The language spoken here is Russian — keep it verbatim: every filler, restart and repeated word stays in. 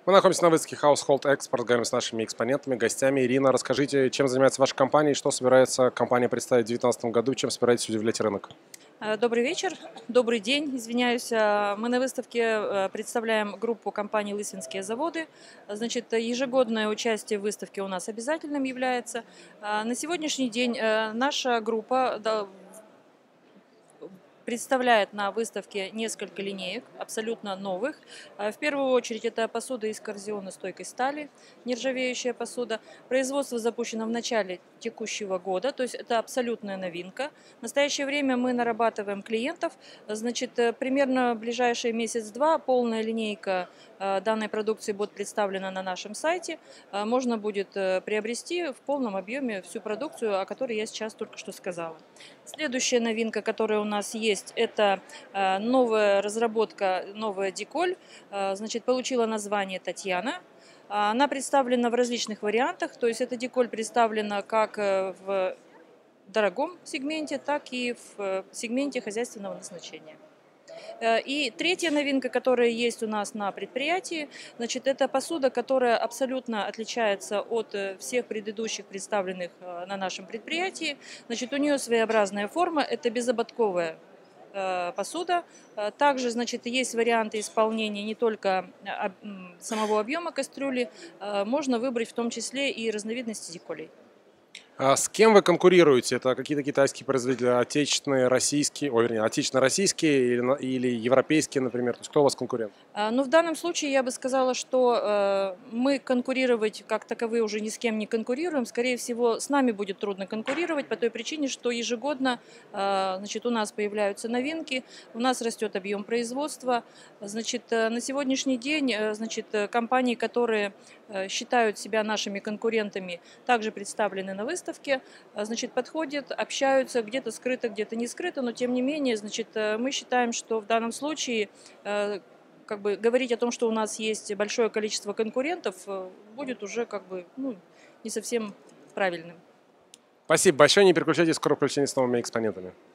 Мы находимся на выставке Household Export, говорим с нашими экспонентами, гостями. Ирина, расскажите, чем занимается ваша компания и что собирается компания представить в две тысячи девятнадцатом году, чем собираетесь удивлять рынок? Добрый вечер, добрый день, извиняюсь. Мы на выставке представляем группу компаний «Лысвинские заводы». Значит, ежегодное участие в выставке у нас обязательным является. На сегодняшний день наша группа представляет на выставке несколько линеек, абсолютно новых. В первую очередь это посуда из коррозионно-стойкой стали, нержавеющая посуда. Производство запущено в начале текущего года, то есть это абсолютная новинка. В настоящее время мы нарабатываем клиентов. Значит, примерно в ближайшие месяц-два полная линейка данной продукции будет представлена на нашем сайте. Можно будет приобрести в полном объеме всю продукцию, о которой я сейчас только что сказала. Следующая новинка, которая у нас есть, это новая разработка, новая деколь. Значит, получила название «Татьяна». Она представлена в различных вариантах, то есть эта деколь представлена как в дорогом сегменте, так и в сегменте хозяйственного назначения. И третья новинка, которая есть у нас на предприятии, значит, это посуда, которая абсолютно отличается от всех предыдущих представленных на нашем предприятии. Значит, у нее своеобразная форма, это безободковая посуда. Также, значит, есть варианты исполнения не только самого объема кастрюли, можно выбрать в том числе и разновидности деколей. А с кем вы конкурируете? Это какие-то китайские производители, отечественные, российские, ой, вернее, отечественно-российские или, или европейские, например? То есть кто у вас конкурент? Ну, в данном случае я бы сказала, что э, мы конкурировать как таковые уже ни с кем не конкурируем. Скорее всего, с нами будет трудно конкурировать по той причине, что ежегодно э, значит, у нас появляются новинки, у нас растет объем производства. Значит, э, на сегодняшний день э, значит, компании, которые э, считают себя нашими конкурентами, также представлены на выставке, значит, подходят, общаются, где-то скрыто, где-то не скрыто, но тем не менее, значит, мы считаем, что в данном случае э, как бы говорить о том, что у нас есть большое количество конкурентов, будет уже как бы ну, не совсем правильным. Спасибо большое, не переключайтесь, скоро включение с новыми экспонентами.